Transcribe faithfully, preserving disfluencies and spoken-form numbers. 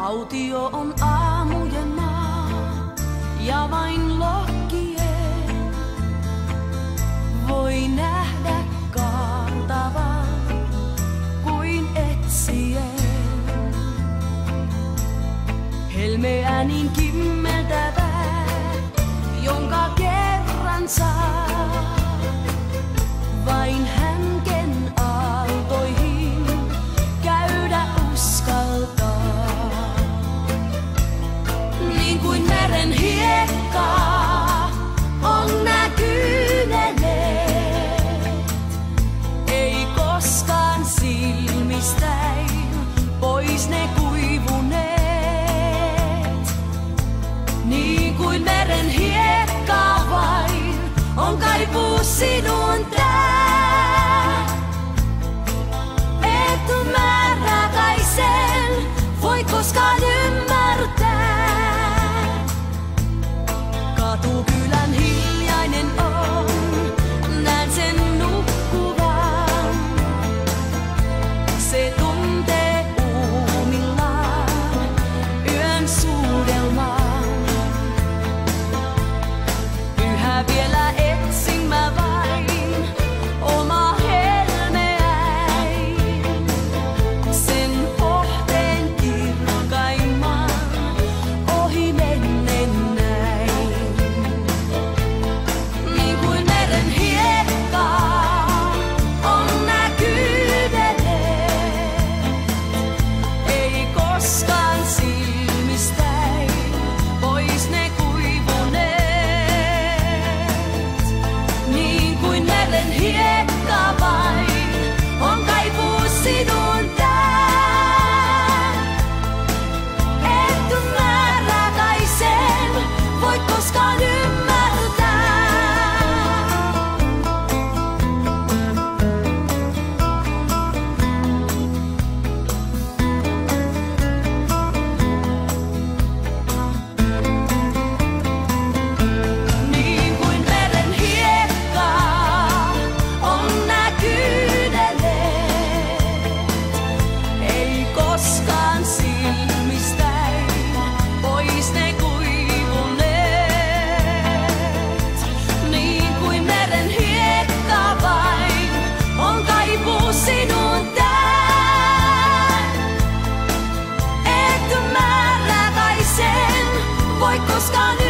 Autio on aamujen maa ja vain lohkien voi nähdä kaartavan kuin etsien. Helmeä niin kimmeltävää, jonka kerran saa, vain hänken aaltoihin käydä uskaltaa. Niin kuin meren hiekkaa on näkyneet, ei koskaan silmistäin pois ne kuivuneet. Niin kuin meren hiekkaa vain on kaipuu sinun tää. Et mä rakaisen voi koskaan ymmärtää. Katukylän hiljainen on, näen sen nukkuvan. Se tuntee uumillaan yön suudelman. Yhä vielä etsin mä vain omaa helmeäin, sen pohteen kirkkaimman ohi mennen näin. Niin kuin meren hiekkaa on näkyneet, ei koskaan silmistäin pois ne kuivuneet. Niin kuin meren hiekkaa vain on kaipuu sinun tää. Et mä rakaisen voi koskaan ymmärtää. Niin kuin meren hiekkaa on näkyneet, ei koskaan silmistäin pois ne kuivuneet. Niin kuin meren hiekkaa vain on kaipuu sinun tää. Et mä rakaisen voi koskaan